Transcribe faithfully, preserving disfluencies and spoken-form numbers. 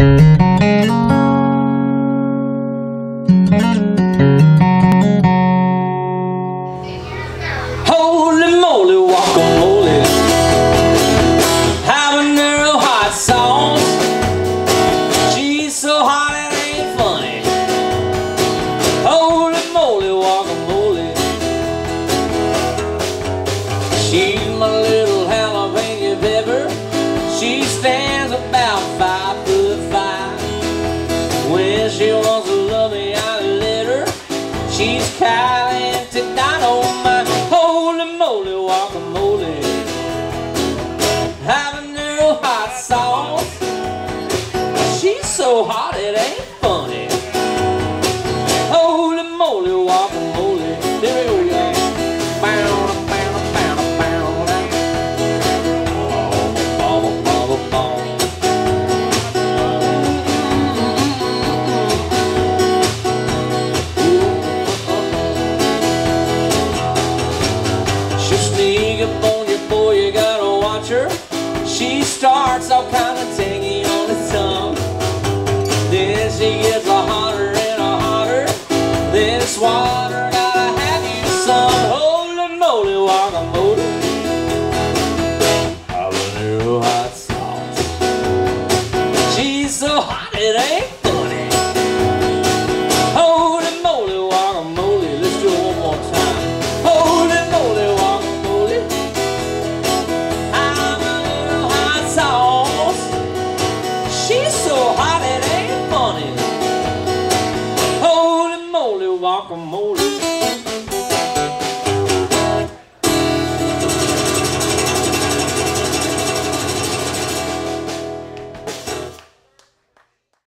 Holy moly guacamole, habanero hot sauce. She's so hot it ain't funny. Holy moly guacamole, she's my little jalapeno pepper. She stands about five foot five. When she wants to love me, I let her. She's Katy dynamite. Holy moly guacamole, habanero hot sauce. She's so hot it ain't funny. Holy moly guacamole, here we go. Bow, bow, bow, bow, bow, bow, bow, bow. She starts all kind of tangy on the tongue. Then she gets a hotter and a hotter. This water gotta have you some. Holy moly guacamole, habanero hot sauce. She's so hot it ain't funny. Holy moly guacamole, let's do it one more time. Holy moly guacamole, she's so hot it ain't funny. Holy moly guacamole.